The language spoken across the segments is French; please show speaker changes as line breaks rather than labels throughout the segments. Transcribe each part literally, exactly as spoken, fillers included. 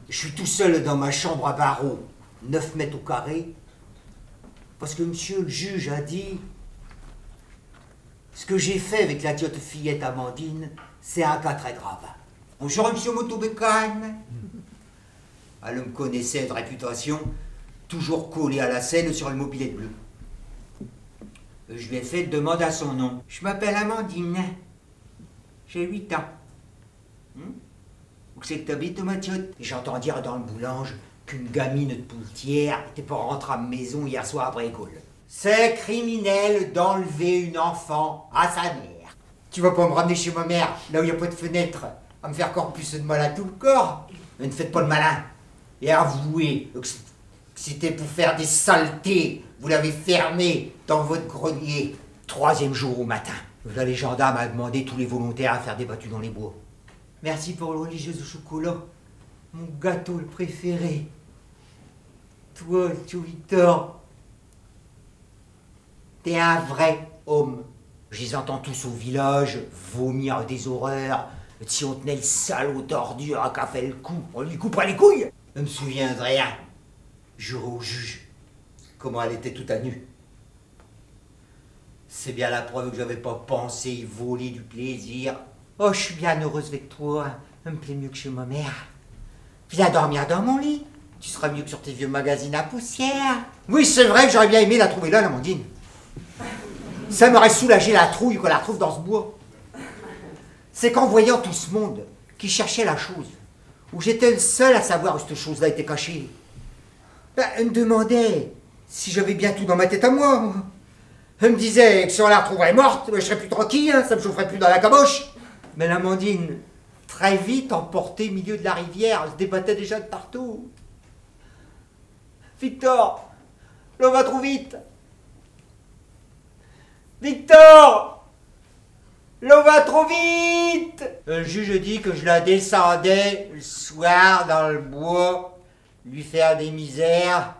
Je suis tout seul dans ma chambre à barreaux, neuf mètres au carré, parce que monsieur le juge a dit ce que j'ai fait avec la diote fillette Amandine, c'est un cas très grave. Bonjour monsieur Motobécane. Elle me connaissait de réputation, toujours collé à la scène sur le mobilette bleu. Je lui ai fait demande à son nom. Je m'appelle Amandine. J'ai huit ans. Hmm? Où c'est que t'habites, ma tiotte? J'entends dire dans le boulange qu'une gamine de Poultière était pas rentrée à la maison hier soir après école. C'est criminel d'enlever une enfant à sa mère. Tu vas pas me ramener chez ma mère, là où il n'y a pas de fenêtre, à me faire encore plus de mal à tout le corps? Mais ne faites pas le malin. Et avouez que c'était pour faire des saletés. Vous l'avez fermé dans votre grenier. Troisième jour au matin. Là, les gendarmes ont demandé tous les volontaires à faire des battues dans les bois. Merci pour le religieuse au chocolat. Mon gâteau le préféré. Toi, Tio Victor, t'es un vrai homme. Je les entends tous au village vomir des horreurs. Si on tenait le salaud d'ordure à qu'a fait le coup, on lui couperait les couilles. Je me souviens de rien. Juré au juge comment elle était toute à nu. C'est bien la preuve que j'avais pas pensé y voler du plaisir. Oh, je suis bien heureuse avec toi. Elle me plaît mieux que chez ma mère. Viens dormir dans mon lit. Tu seras mieux que sur tes vieux magazines à poussière. Oui, c'est vrai que j'aurais bien aimé la trouver là, l'Amandine. Ça m'aurait soulagé la trouille qu'on la retrouve dans ce bois. C'est qu'en voyant tout ce monde qui cherchait la chose, où j'étais le seul à savoir où cette chose-là était cachée, ben, elle me demandait si j'avais bien tout dans ma tête à moi. moi. Elle me disait que si on la retrouverait morte, ben, je serais plus tranquille, hein, ça me chaufferait plus dans la caboche. Mais l'Amandine, très vite emportée au milieu de la rivière, elle se débattait déjà de partout. Victor, l'eau va trop vite. Victor, l'eau va trop vite. Le juge dit que je la descendais le soir dans le bois, lui faire des misères.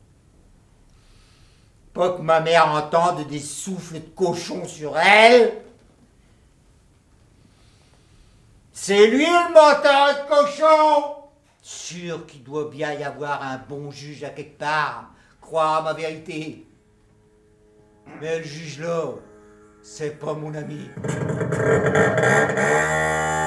Pas que ma mère entende des souffles de cochon sur elle. C'est lui le menteur de cochon. Sûr qu'il doit bien y avoir un bon juge à quelque part. Croire à ma vérité. Mais le juge là, c'est pas mon ami.